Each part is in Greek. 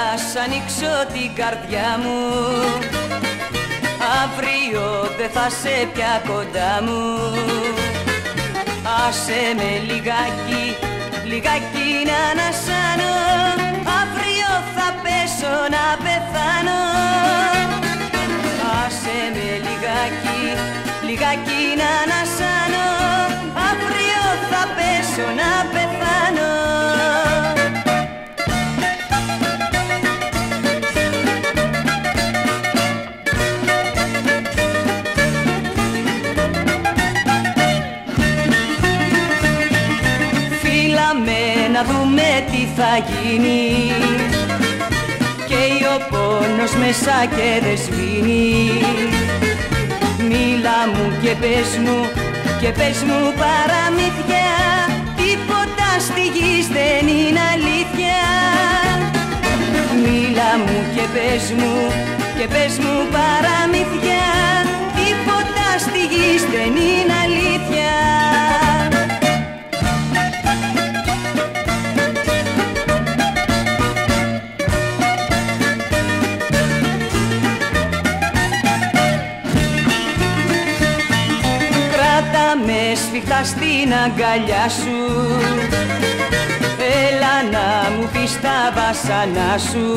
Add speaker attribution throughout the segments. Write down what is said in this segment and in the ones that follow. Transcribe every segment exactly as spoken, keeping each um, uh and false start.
Speaker 1: σ' ανοίξω την καρδιά μου, αύριο δε θα σε πια κοντά μου. Άσε με λιγάκι, λιγάκι να ανασάνω, αύριο θα πέσω να πεθάνω. Άσε με λιγάκι, λιγάκι να ανασάνω, αύριο θα πέσω να πεθάνω. Να δούμε τι θα γίνει, καίει ο πόνος μέσα και δεν σβήνει. Μίλα μου και πες μου, και πες μου παραμύθια, τίποτα στη γη δεν είναι αλήθεια. Μίλα μου και πες μου, και πες μου παραμύθια, τίποτα στη γη δεν είναι αλήθεια. Με σφιχτά στην αγκαλιά σου, έλα να μου πεις τα βάσανά σου.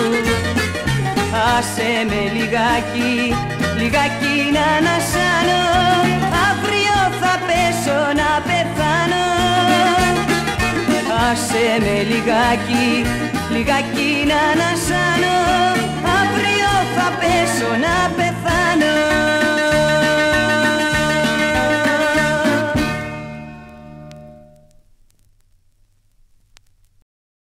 Speaker 1: Άσε με λιγάκι, λιγάκι να ανασάνω, αύριο θα πέσω να πεθάνω. Άσε με λιγάκι, λιγάκι να ανασάνω, αύριο θα πέσω να πεθάνω.